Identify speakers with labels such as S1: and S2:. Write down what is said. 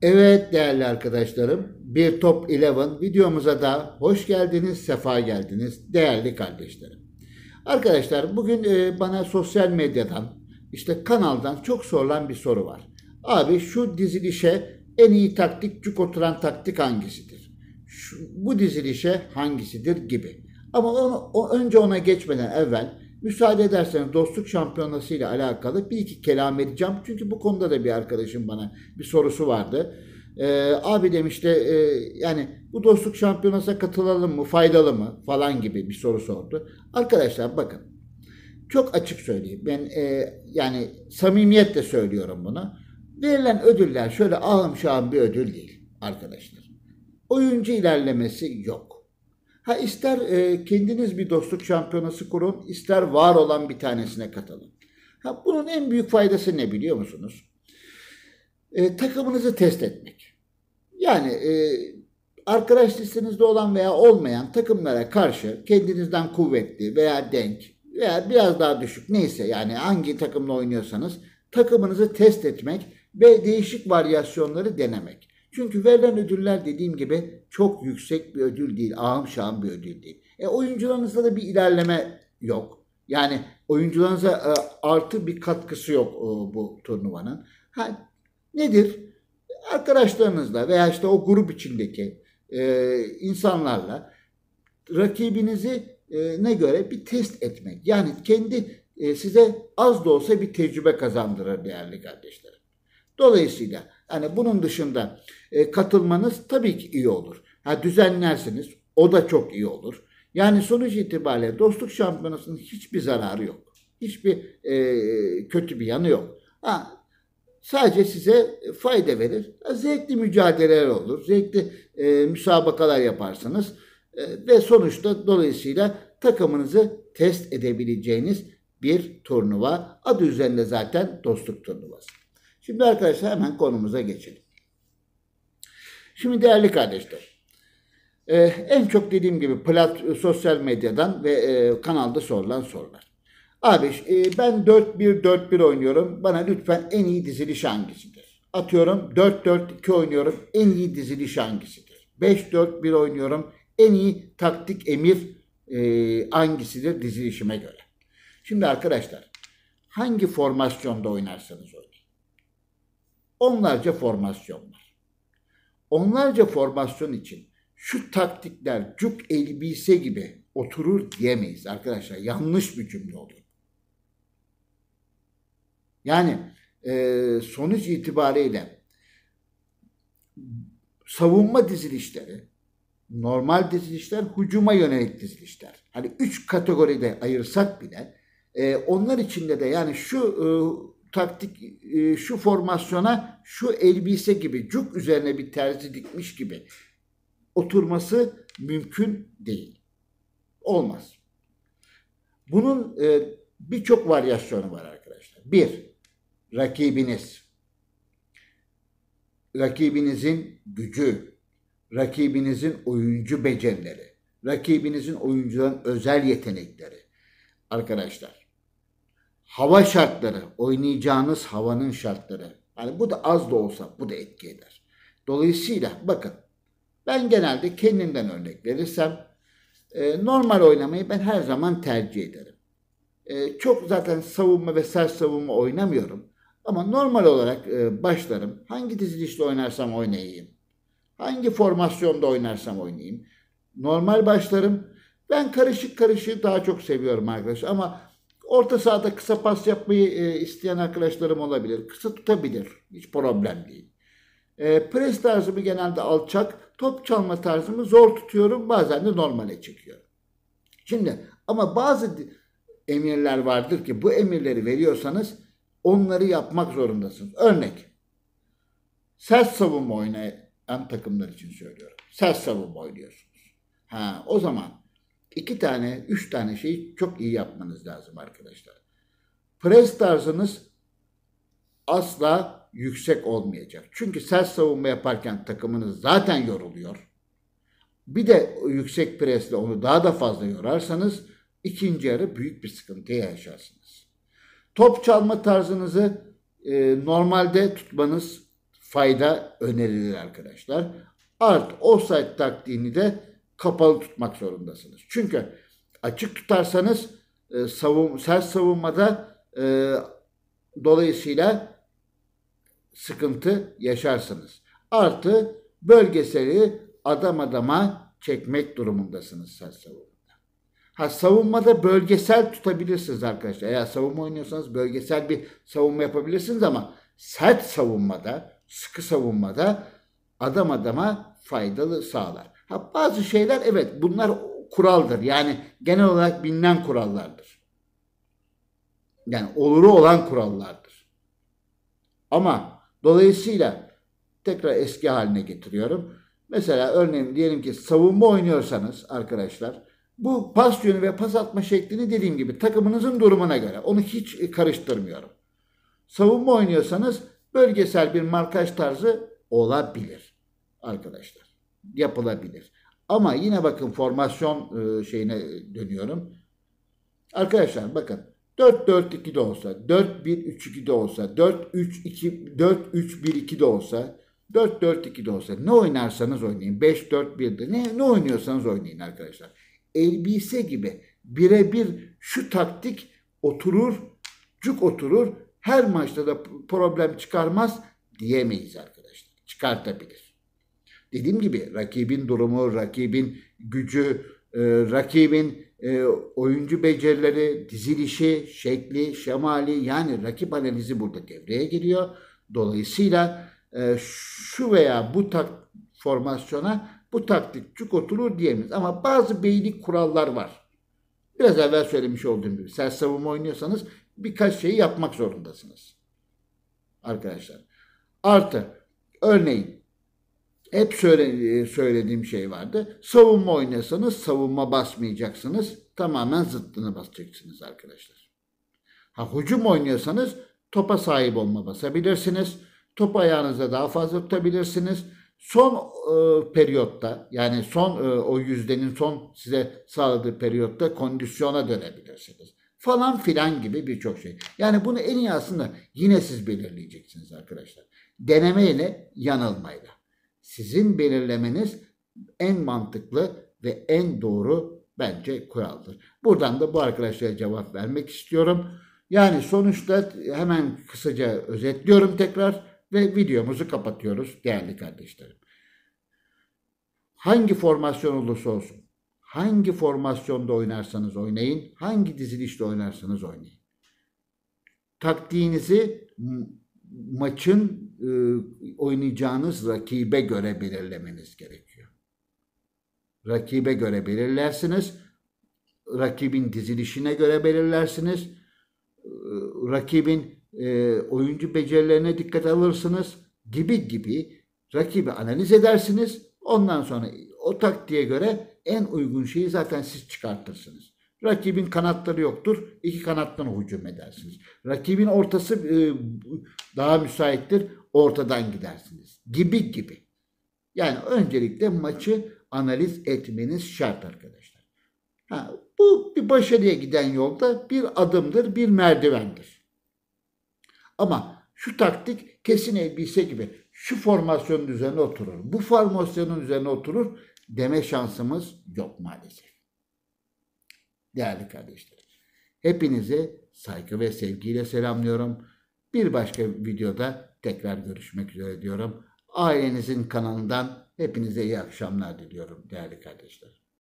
S1: Evet değerli arkadaşlarım, bir Top 11 videomuza da hoş geldiniz, sefa geldiniz değerli kardeşlerim. Arkadaşlar bugün bana sosyal medyadan, işte kanaldan çok sorulan bir soru var. Abi şu dizilişe en iyi taktik, cuk oturan taktik hangisidir? Bu dizilişe hangisidir gibi. Ama önce ona geçmeden evvel müsaade ederseniz dostluk şampiyonası ile alakalı bir iki kelam edeceğim. Çünkü bu konuda da bir arkadaşım bana bir sorusu vardı. Abi demişti yani bu dostluk şampiyonasına katılalım mı, faydalı mı falan gibi bir soru sordu. Arkadaşlar bakın, çok açık söyleyeyim. Ben yani samimiyetle söylüyorum bunu. Verilen ödüller şöyle ahım şahım bir ödül değil arkadaşlar. Oyuncu ilerlemesi yok. Ha ister kendiniz bir dostluk şampiyonası kurun, ister var olan bir tanesine katılın. Ha bunun en büyük faydası ne biliyor musunuz? Takımınızı test etmek. Yani arkadaş listenizde olan veya olmayan takımlara karşı kendinizden kuvvetli veya denk veya biraz daha düşük neyse, yani hangi takımla oynuyorsanız takımınızı test etmek ve değişik varyasyonları denemek. Çünkü verilen ödüller dediğim gibi çok yüksek bir ödül değil, ahım şahım bir ödül değil. Oyuncularınızda da bir ilerleme yok. Yani oyuncularınıza artı bir katkısı yok bu turnuvanın. Ha, nedir? Arkadaşlarınızla veya işte o grup içindeki insanlarla rakibinizi ne göre bir test etmek. Yani kendi size az da olsa bir tecrübe kazandırır değerli kardeşlerim. Dolayısıyla hani bunun dışında katılmanız tabii ki iyi olur. Ha, düzenlersiniz, o da çok iyi olur. Yani sonuç itibariyle dostluk şampiyonasının hiçbir zararı yok. Hiçbir kötü bir yanı yok. Ha, sadece size fayda verir. Zevkli mücadeleler olur. Zevkli müsabakalar yaparsınız. Ve sonuçta dolayısıyla takımınızı test edebileceğiniz bir turnuva. Adı üzerinde zaten dostluk turnuvası. Şimdi arkadaşlar hemen konumuza geçelim. Şimdi değerli kardeşler, en çok dediğim gibi sosyal medyadan ve kanalda sorulan sorular. Abi ben 4-1-4-1 oynuyorum. Bana lütfen en iyi diziliş hangisidir? Atıyorum 4-4-2 oynuyorum. En iyi diziliş hangisidir? 5-4-1 oynuyorum. En iyi taktik emir hangisidir dizilişime göre? Şimdi arkadaşlar, hangi formasyonda oynarsanız oynayın. Onlarca formasyon var. Onlarca formasyon için şu taktikler cuk elbise gibi oturur diyemeyiz arkadaşlar. Yanlış bir cümle oluyor. Yani sonuç itibariyle savunma dizilişleri, normal dizilişler, hücuma yönelik dizilişler. Hani 3 kategoride ayırsak bile onlar içinde de yani şu taktik, şu formasyona şu elbise gibi cuk üzerine bir terzi dikmiş gibi oturması mümkün değil. Olmaz. Bunun birçok varyasyonu var arkadaşlar. Bir, rakibiniz. Rakibinizin gücü, rakibinizin oyuncu becerileri, rakibinizin oyuncuların özel yetenekleri. Arkadaşlar, hava şartları, oynayacağınız havanın şartları. Yani bu da az da olsa bu da etki eder. Dolayısıyla bakın, ben genelde kendimden örnek verirsem normal oynamayı ben her zaman tercih ederim. Çok zaten savunma ve sert savunma oynamıyorum. Ama normal olarak başlarım. Hangi dizilişte oynarsam oynayayım. Hangi formasyonda oynarsam oynayayım. Normal başlarım. Ben karışık karışığı daha çok seviyorum arkadaşlar. Ama orta sahada kısa pas yapmayı isteyen arkadaşlarım olabilir. Kısa tutabilir. Hiç problem değil. Pres tarzımı genelde alçak. Top çalma tarzımı zor tutuyorum. Bazen de normale çekiyorum. Şimdi ama bazı emirler vardır ki bu emirleri veriyorsanız onları yapmak zorundasınız. Örnek, sert savunma oynayan takımlar için söylüyorum. Sert savunma oynuyorsunuz. O zaman 2 tane, 3 tane şeyi çok iyi yapmanız lazım arkadaşlar. Pres tarzınız asla yüksek olmayacak. Çünkü sert savunma yaparken takımınız zaten yoruluyor. Bir de yüksek presle onu daha da fazla yorarsanız ikinci yarı büyük bir sıkıntıya yaşarsınız. Top çalma tarzınızı normalde tutmanız fayda önerilir arkadaşlar. Art offside taktiğini de kapalı tutmak zorundasınız. Çünkü açık tutarsanız sert savunmada dolayısıyla sıkıntı yaşarsınız. Artı bölgeseli adam adama çekmek durumundasınız sert savunmada. Savunmada bölgesel tutabilirsiniz arkadaşlar. Eğer savunma oynuyorsanız bölgesel bir savunma yapabilirsiniz ama sert savunmada, sıkı savunmada adam adama faydalı sağlar. Bazı şeyler evet bunlar kuraldır. Yani genel olarak bilinen kurallardır. Yani oluru olan kurallardır. Ama dolayısıyla tekrar eski haline getiriyorum. Mesela örneğin diyelim ki savunma oynuyorsanız arkadaşlar bu pas yönü ve pas atma şeklini dediğim gibi takımınızın durumuna göre. Onu hiç karıştırmıyorum. Savunma oynuyorsanız bölgesel bir markaj tarzı olabilir arkadaşlar. Yapılabilir. Ama yine bakın formasyon şeyine dönüyorum. Arkadaşlar bakın 4-4-2 de olsa, 4-1-3-2 de olsa, 4-3-2, 4-3-1-2 de olsa, 4-4-2 de olsa ne oynarsanız oynayın. 5-4-1'de ne oynuyorsanız oynayın arkadaşlar. Elbise gibi birebir şu taktik oturur, cuk oturur. Her maçta da problem çıkarmaz diyemeyiz arkadaşlar. Çıkartabilir. Dediğim gibi rakibin durumu, rakibin gücü, rakibin oyuncu becerileri, dizilişi, şekli, şemali yani rakip analizi burada devreye giriyor. Dolayısıyla şu veya bu formasyona bu taktik cuk oturur diyemeyiz. Ama bazı beylik kurallar var. Biraz evvel söylemiş olduğum gibi sert savunma oynuyorsanız birkaç şeyi yapmak zorundasınız. Arkadaşlar. Artı örneğin hep söylediğim şey vardı. Savunma oynuyorsanız savunma basmayacaksınız. Tamamen zıttını basacaksınız arkadaşlar. Hücum oynuyorsanız topa sahip olma basabilirsiniz. Topu ayağınızda daha fazla tutabilirsiniz. Son periyotta yani son o yüzdenin son size sağladığı periyotta kondisyona dönebilirsiniz. Falan filan gibi birçok şey. Yani bunu en iyi aslında yine siz belirleyeceksiniz arkadaşlar. Denemeyle, yanılmayla. Sizin belirlemeniz en mantıklı ve en doğru bence kuraldır. Buradan da bu arkadaşlara cevap vermek istiyorum. Yani sonuçta hemen kısaca özetliyorum tekrar ve videomuzu kapatıyoruz değerli kardeşlerim. Hangi formasyon olursa olsun, hangi formasyonda oynarsanız oynayın, hangi dizilişte oynarsanız oynayın. Taktiğinizi maçın oynayacağınız rakibe göre belirlemeniz gerekiyor. Rakibe göre belirlersiniz. Rakibin dizilişine göre belirlersiniz. Rakibin oyuncu becerilerine dikkat alırsınız gibi rakibi analiz edersiniz. Ondan sonra o taktiğe göre en uygun şeyi zaten siz çıkartırsınız. Rakibin kanatları yoktur. 2 kanattan hücum edersiniz. Rakibin ortası daha müsaittir. Ortadan gidersiniz. Gibi. Yani öncelikle maçı analiz etmeniz şart arkadaşlar. Bu bir başarıya giden yolda bir adımdır, bir merdivendir. Ama şu taktik kesin elbise gibi şu formasyonun üzerine oturur, bu formasyonun üzerine oturur deme şansımız yok maalesef. Değerli kardeşlerim, hepinizi saygı ve sevgiyle selamlıyorum. Bir başka videoda tekrar görüşmek üzere diyorum. Ailenizin kanalından hepinize iyi akşamlar diliyorum değerli kardeşlerim.